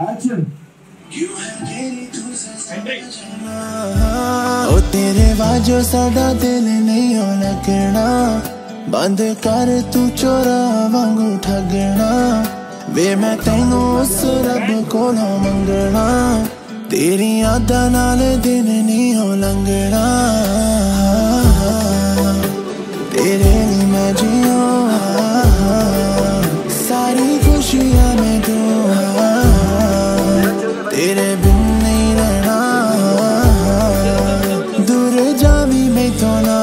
ओ तेरे वाजो साडा दिल नहीं हो लगना, बंद कर तू चोरा वांगू ठगना वे, मैं तेनू उस रब कोलों मंगना, तेरी यादां नाल दिन नहीं हो लंघना, तेरे लिए मैं जियो सारी खुशियां में दूं, तेरे बिन नहीं रहना, दूर जावी मैं तो ना।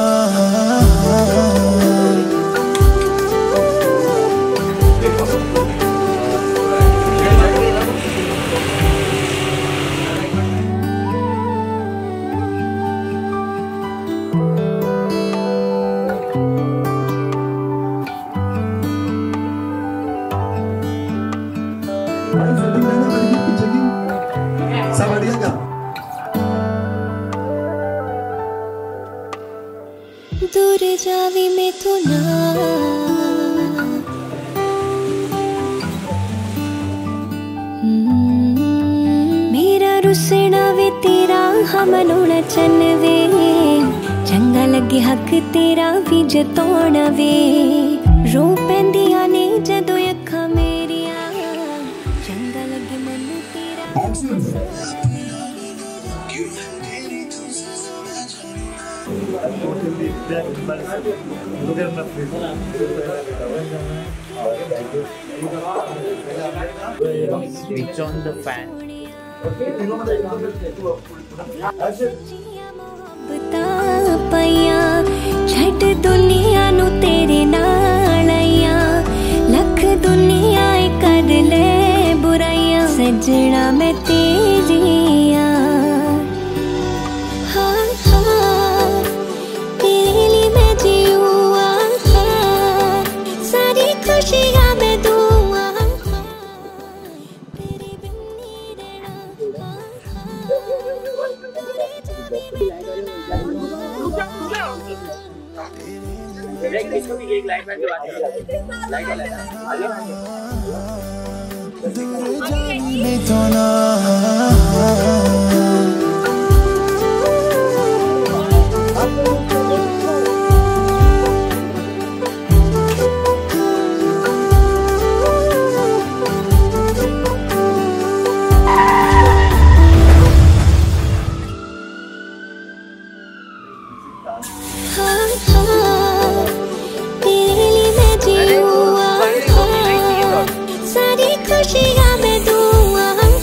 दूर जावी मैं तो ना, मेरा रुसना वे तेरा हमनोना चन वे, चंगा लगे हक तेरा भी जतौना वे, रो पैंदियां ने जदों अखां मेरियां, चंगा लगे मैनू तेरा। Switch on the fan. छट दुनिया नू तेरे नाल आईया, लख दुनिया कर ले बुराइयां, सजना मैं तेरिया। हाँ हाँ तेरे लिए मैं जीऊँ, सारी खुशियां मैं दूँ, तेरे बिन नहीं रहना। इसको भी एक लाइट के बाद लाइट तेरे लिए मैं जीऊँ, सारी खुशियां मैं दूँ,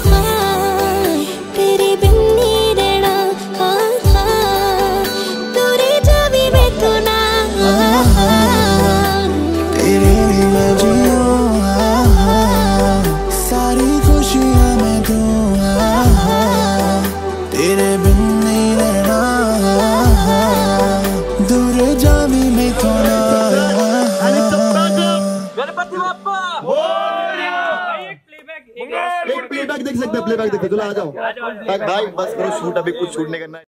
तेरे बिन नहीं रहना, दूर जावी मैं तो ना। तेरे लिए मैं जियूँ सारी खुशियां मैं दूँ, तेरे बिन नहीं रहना, दूर जावी मैं तो ना। एक प्लेबैक देख सकते हैं, प्लेबैक देख सकते, आ जाओ भाई, बस करो शूट, अभी कुछ शूट नहीं करना है।